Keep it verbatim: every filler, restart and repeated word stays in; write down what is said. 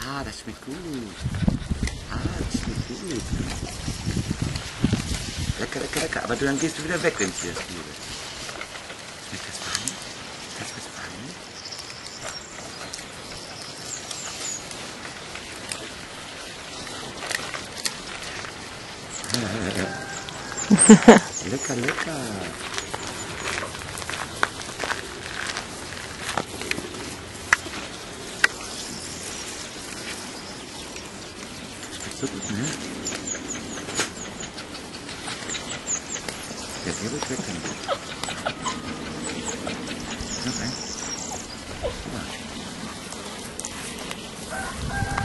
Ah, das schmeckt gut. Ah, das schmeckt gut. Lecker, lecker, lecker. Aber dann gehst du wieder weg, wenn ich dir das gebe. Schmeckt das fein? Das wird fein? Lecker, lecker. So gut, ne? Ja, sehr gut lecker. Noch ein. Guck mal.